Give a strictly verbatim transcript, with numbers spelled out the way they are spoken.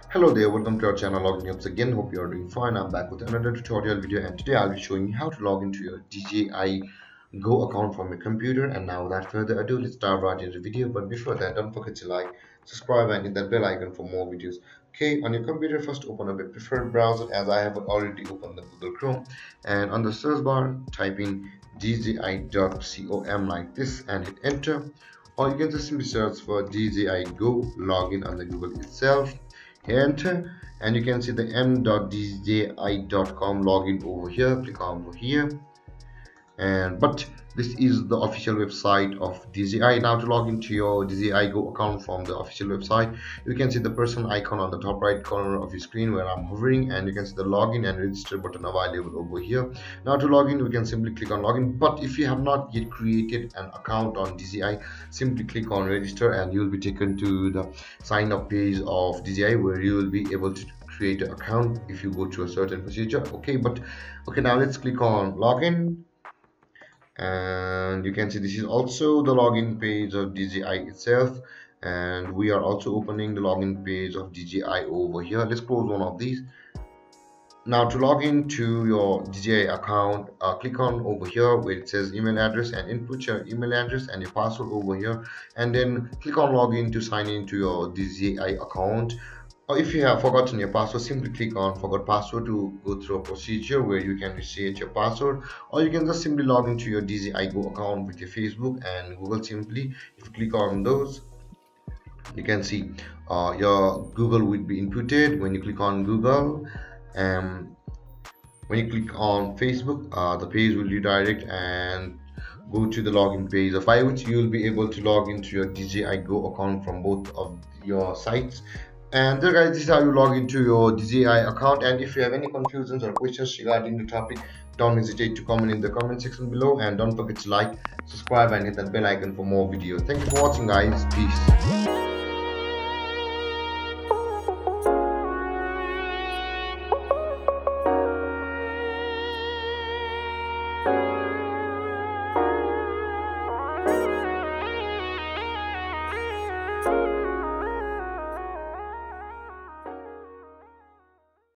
Hello there, welcome to our channel Logging Apps again. Hope you are doing fine. I'm back with another tutorial video, and today I'll be showing you how to log into your D J I Go account from your computer. And now without further ado, let's dive right into the video. But before that, don't forget to like, subscribe and hit that bell icon for more videos. Okay, on your computer, first open up a preferred browser, as I have already opened the Google Chrome, and on the search bar type in D J I dot com like this and hit enter, or you can just simply search for D J I Go login on the Google itself. Enter, and you can see the m dot d j i dot com login over here. Click on over here, and but this is the official website of D J I. Now to log into your D J I Go account from the official website, you can see the person icon on the top right corner of your screen where I'm hovering, and you can see the login and register button available over here. Now to log in, we can simply click on login, but if you have not yet created an account on D J I, simply click on register and you will be taken to the sign up page of D J I where you will be able to create an account if you go through a certain procedure. Okay, but okay, now let's click on login, and you can see this is also the login page of D J I itself, and we are also opening the login page of D J I over here. Let's close one of these. Now to log into your D J I account, uh, click on over here where it says email address and input your email address and your password over here, and then click on login to sign into your D J I account. Or if you have forgotten your password, simply click on forgot password to go through a procedure where you can reset your password, or you can just simply log into your D J I Go account with your Facebook and Google. Simply if you click on those, you can see uh, your Google will be inputted. When you click on Google, um, when you click on Facebook, uh, the page will redirect and go to the login page, of by which you will be able to log into your D J I Go account from both of your sites. And there guys, this is how you log into your D J I account. And if you have any confusions or questions regarding the topic, don't hesitate to comment in the comment section below, and don't forget to like, subscribe and hit that bell icon for more videos. Thank you for watching guys. Peace.